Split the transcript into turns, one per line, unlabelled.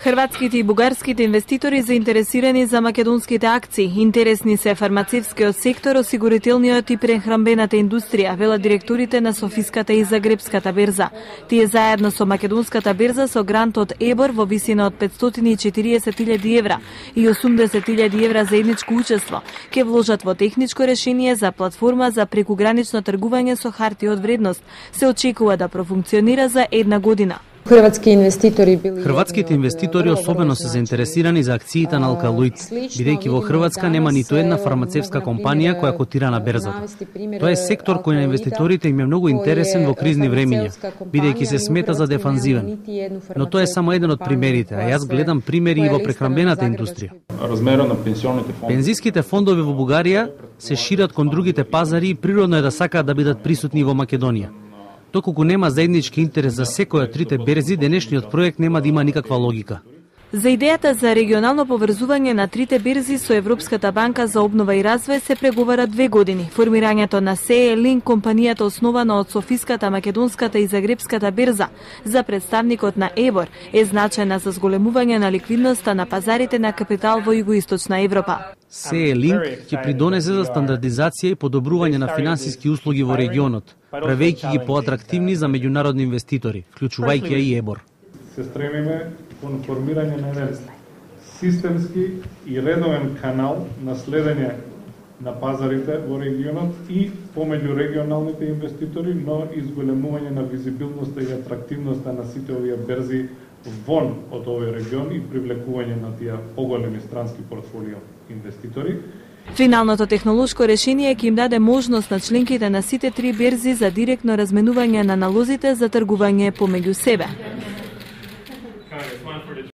Хрватските и бугарските инвеститори заинтересирани за македонските акции. Интересни се фармацевскиот сектор, осигурителниот и прехранбената индустрија, велат директорите на Софиската и Загребската берза. Тие заедно со македонската берза со грант од ЕБОР во висина од 540.000 евра и 80.000 евра заедничко учество ќе вложат во техничко решение за платформа за прекугранично тргување со хартија од вредност. Се очекува да профункционира за 1 година.
Хрватските инвеститори особено се заинтересирани за акциите на Алкалоид, бидејќи во Хрватска нема ниту една фармацевска компанија која котира на берзата. Тоа е сектор кој на инвеститорите им е многу интересен во кризни времиња, бидејќи се смета за дефанзивен. Но тоа е само еден од примерите, а јас гледам примери и во прехранбената индустрија. Пензиските фондови во Бугарија се шират кон другите пазари и природно е да сакаат да бидат присутни во Македонија. Доколку нема заеднички интерес за секоја од трите берзи, денешниот проект нема да има никаква логика.
За идејата за регионално поврзување на трите берзи со Европската банка за обнова и развој се преговара 2 години. Формирањето на CE Link, компанијата основана од Софиската, Македонската и Загребската берза за представникот на ЕБОР, е значајна за зголемување на ликвидноста на пазарите на капитал во Југоисточна Европа.
CE Link ќе придонесе за стандардизација и подобрување на финансиски услуги во регионот, правејќи ги поатрактивни за меѓународни инвеститори, вклучувајќи и ЕБОР.
Се стремиме кон формирање на еден системски и редовен канал на следење на пазарите во регионот и помеѓу регионалните инвеститори, но и зголемување на визибилноста и атрактивноста на сите овие берзи вон од овој регион и привлекување на тие поголеми странски портфолио инвеститори.
Финалното технолошко решение ќе им даде можност на членките на сите 3 берзи за директно разменување на налозите за тргување помеѓу себе.